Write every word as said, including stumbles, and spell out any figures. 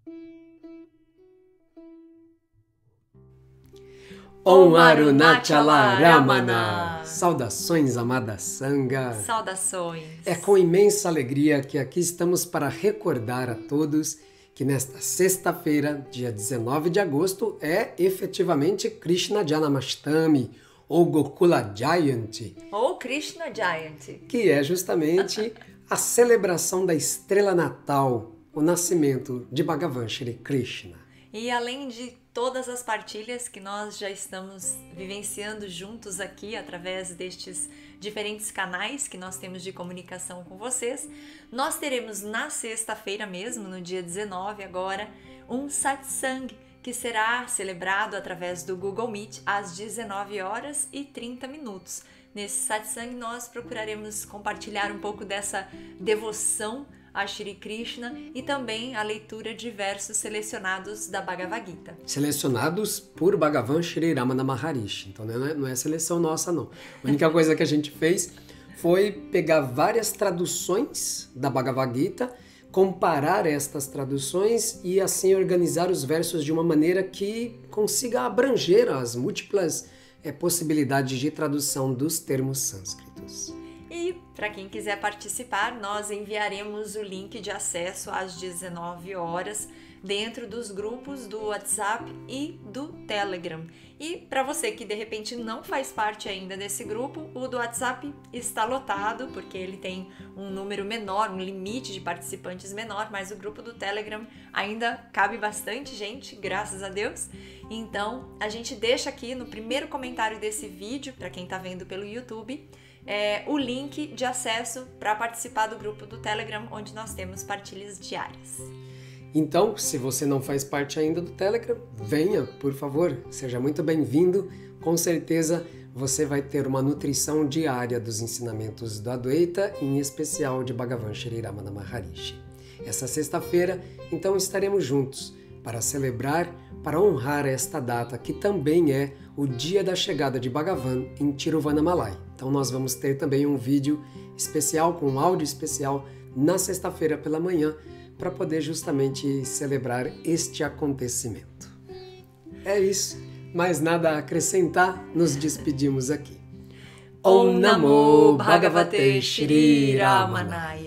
Om Arunachala Ramana! Saudações, amada Sangha! Saudações! É com imensa alegria que aqui estamos para recordar a todos que nesta sexta-feira, dia dezenove de agosto, é efetivamente Krishna Janmashtami, ou Gokula Jayanti. Ou Krishna Jayanti. Que é justamente a celebração da estrela natal, o nascimento de Bhagavan Shri Krishna. E além de todas as partilhas que nós já estamos vivenciando juntos aqui através destes diferentes canais que nós temos de comunicação com vocês, nós teremos na sexta-feira mesmo, no dia dezenove agora, um satsang que será celebrado através do Google Meet às dezenove horas e trinta minutos. Nesse satsang nós procuraremos compartilhar um pouco dessa devoção a Shri Krishna e também a leitura de versos selecionados da Bhagavad Gita. Selecionados por Bhagavan Shri Ramana Maharishi. Então não é, não é seleção nossa, não. A única coisa que a gente fez foi pegar várias traduções da Bhagavad Gita, comparar estas traduções e assim organizar os versos de uma maneira que consiga abranger as múltiplas é, possibilidades de tradução dos termos sânscritos. E para quem quiser participar, nós enviaremos o link de acesso às dezenove horas dentro dos grupos do WhatsApp e do Telegram. E para você que de repente não faz parte ainda desse grupo, o do WhatsApp está lotado, porque ele tem um número menor, um limite de participantes menor, mas o grupo do Telegram ainda cabe bastante gente, graças a Deus. Então, a gente deixa aqui no primeiro comentário desse vídeo, para quem está vendo pelo YouTube, É, o link de acesso para participar do grupo do Telegram, onde nós temos partilhas diárias. Então, se você não faz parte ainda do Telegram, venha, por favor, seja muito bem-vindo. Com certeza você vai ter uma nutrição diária dos ensinamentos do Advaita, em especial de Bhagavan Shri Ramana Maharishi. Essa sexta-feira, então, estaremos juntos para celebrar, para honrar esta data, que também é o dia da chegada de Bhagavan em Tiruvannamalai. Então nós vamos ter também um vídeo especial, com um áudio especial, na sexta-feira pela manhã, para poder justamente celebrar este acontecimento. É isso, mais nada a acrescentar, nos despedimos aqui. Om Namo Bhagavate Shri Ramanaya.